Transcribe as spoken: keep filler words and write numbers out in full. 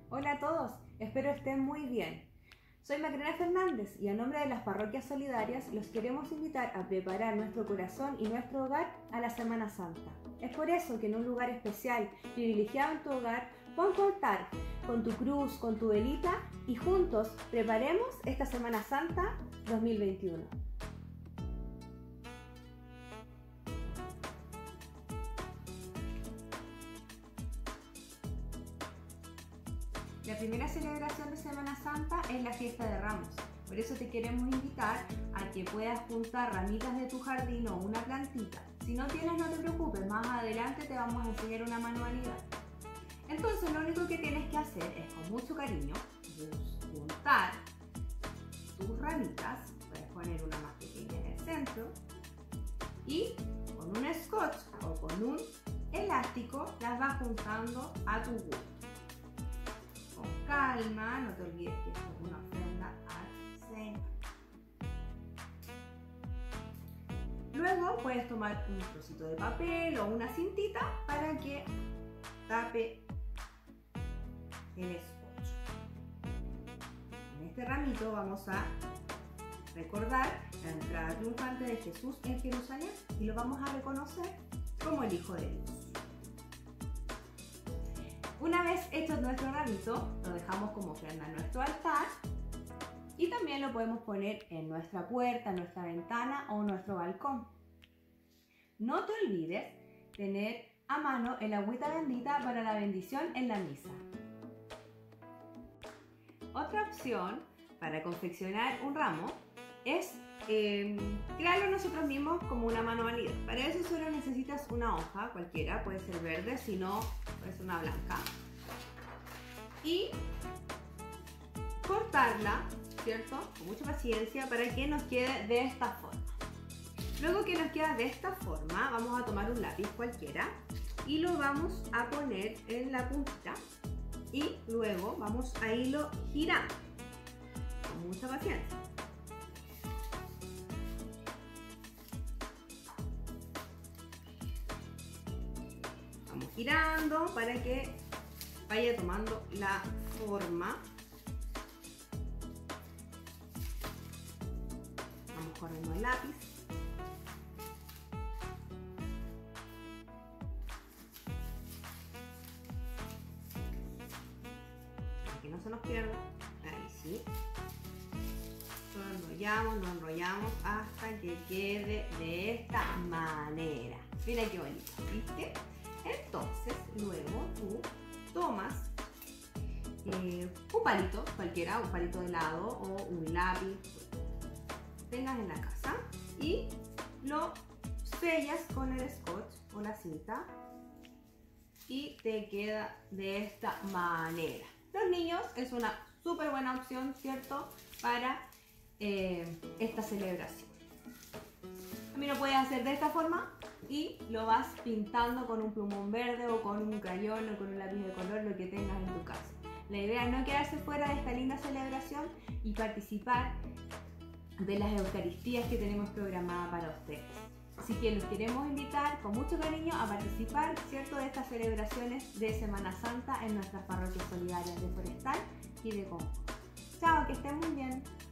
Hola a todos, espero estén muy bien. Soy Macarena Fernández y a nombre de las parroquias solidarias los queremos invitar a preparar nuestro corazón y nuestro hogar a la Semana Santa. Es por eso que en un lugar especial, privilegiado en tu hogar, pon tu altar, con tu cruz, con tu velita y juntos preparemos esta Semana Santa dos mil veintiuno. La primera celebración de Semana Santa es la fiesta de Ramos. Por eso te queremos invitar a que puedas juntar ramitas de tu jardín o una plantita. Si no tienes, no te preocupes, más adelante te vamos a enseñar una manualidad. Entonces lo único que tienes que hacer es con mucho cariño juntar tus ramitas, puedes poner una más pequeña en el centro y con un scotch o con un elástico las vas juntando a tu gusto. Con calma, no te olvides que esto es una ofrenda al Señor. Luego puedes tomar un trocito de papel o una cintita para que tape el scotch. En este ramito vamos a recordar la entrada triunfante de Jesús en Jerusalén y lo vamos a reconocer como el Hijo de Dios. Una vez hecho nuestro ramito, lo dejamos como ofrenda en nuestro altar y también lo podemos poner en nuestra puerta, en nuestra ventana o en nuestro balcón. No te olvides tener a mano el agüita bendita para la bendición en la misa. Otra opción para confeccionar un ramo es eh, crearlo nosotros mismos como una manualidad. Para eso solo necesitas una hoja cualquiera, puede ser verde, si no puede ser una blanca, y cortarla, ¿cierto? Con mucha paciencia para que nos quede de esta forma. Luego que nos queda de esta forma, vamos a tomar un lápiz cualquiera y lo vamos a poner en la puntita y luego vamos a irlo girando con mucha paciencia. Vamos girando para que vaya tomando la forma. Vamos corriendo el lápiz. Para que no se nos pierda. Ahí sí. Lo enrollamos, lo enrollamos hasta que quede de esta manera. Mira qué bonito, ¿viste? Entonces, luego tú tomas eh, un palito, cualquiera, un palito de helado o un lápiz que tengas en la casa y lo sellas con el scotch o la cinta y te queda de esta manera. Los niños es una súper buena opción, ¿cierto? Para eh, esta celebración. También lo puedes hacer de esta forma y lo vas pintando con un plumón verde o con un crayón o con un lápiz de color, lo que tengas en tu casa. La idea es no quedarse fuera de esta linda celebración y participar de las Eucaristías que tenemos programadas para ustedes. Así que los queremos invitar con mucho cariño a participar, ¿cierto?, de estas celebraciones de Semana Santa en nuestras parroquias solidarias de Forestal y de Conco. Chao, que estén muy bien.